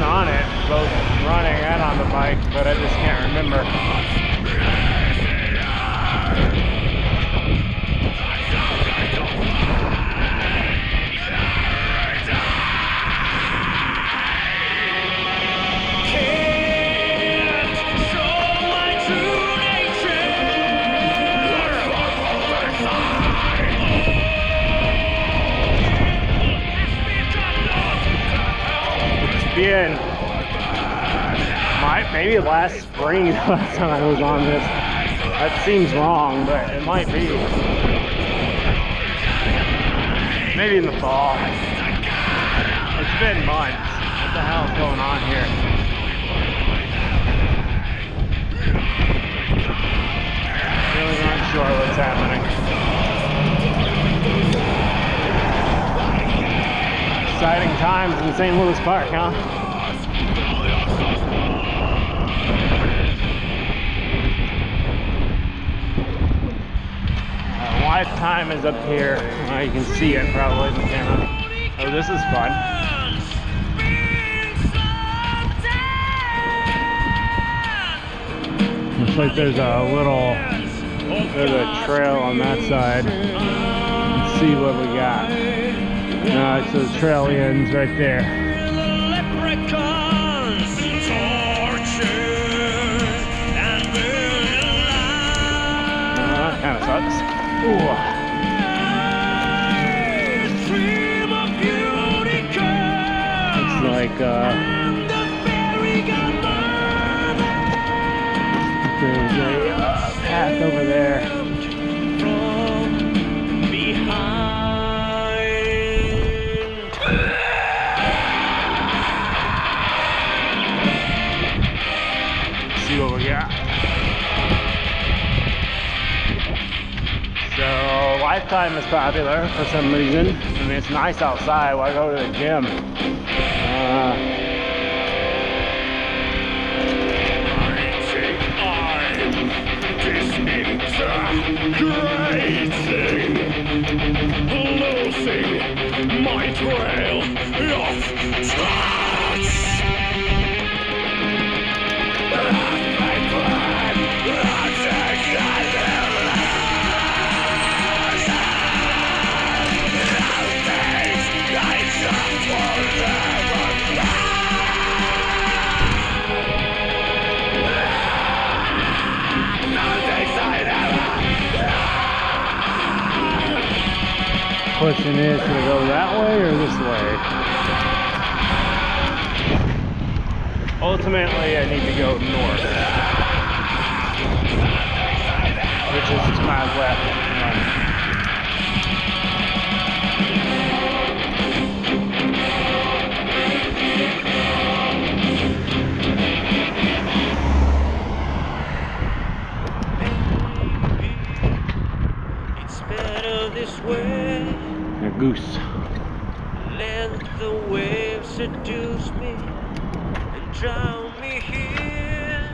on it, both running and on the bike, but I just can't remember. Being maybe last spring last time I was on this. That seems wrong, but it might be. Maybe in the fall. It's been months. What the hell is going on here? Really not sure what's happening. Exciting times in St. Louis Park, huh? Lifetime is up here. You can see it probably in the camera. Oh, this is fun. Looks like there's a trail on that side. Let's see what we got. So the trail ends right there. That kind of sucks. Ooh. Looks like there's a path over there. See what we got. So Lifetime is popular for some reason. I mean, it's nice outside. Why go to the gym? Losing my trail of trust. Question is, should I go that way or this way? Ultimately, I need to go north, which is my left. It's better this way. A goose. Let the waves seduce me and drown me here.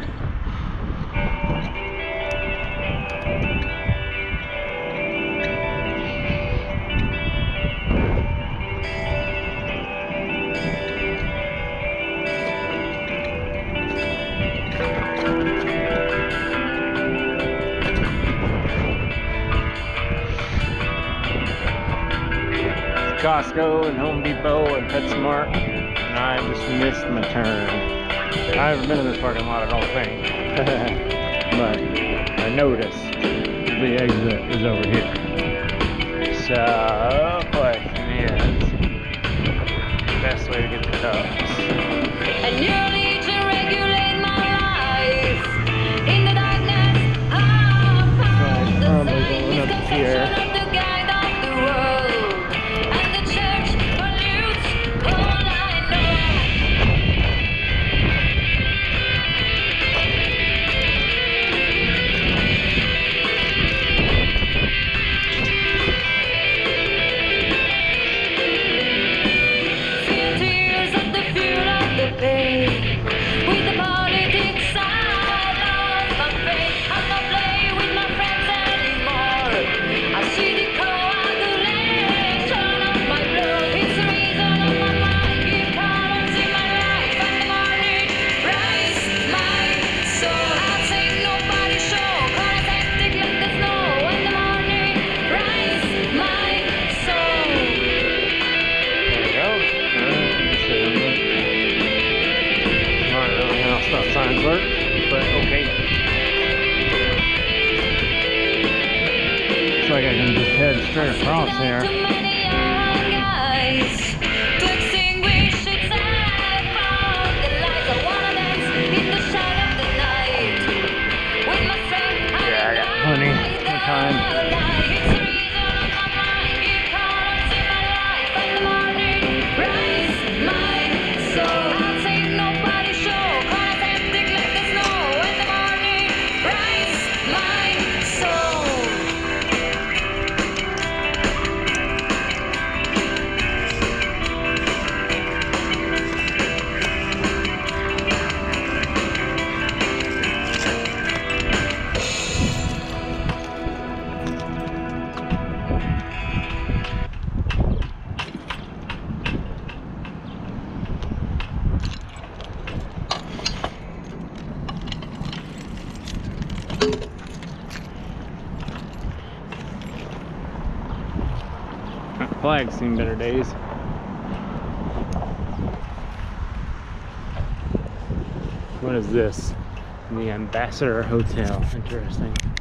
Costco and Home Depot and PetSmart, and I just missed my turn. I haven't been in this parking lot, I don't think, but I noticed the exit is over here. So, question is, best way to get the Cubs. And you need to regulate my life in the darkness. So I'm probably going up here. signs work, but okay. Looks like I can just head straight across here. Too many young eyes to extinguish its light. Found the lights. I wanna dance in the shadow of the night. With my strength, Yeah, I got plenty of time. it's the reason I'm mine. Give colors in my life. And the morning rise my soul. I'll save nobody's show. Colors hectic like the snow. And the morning rise my soul. Flag's seen better days. What is this? The Ambassador Hotel. Interesting.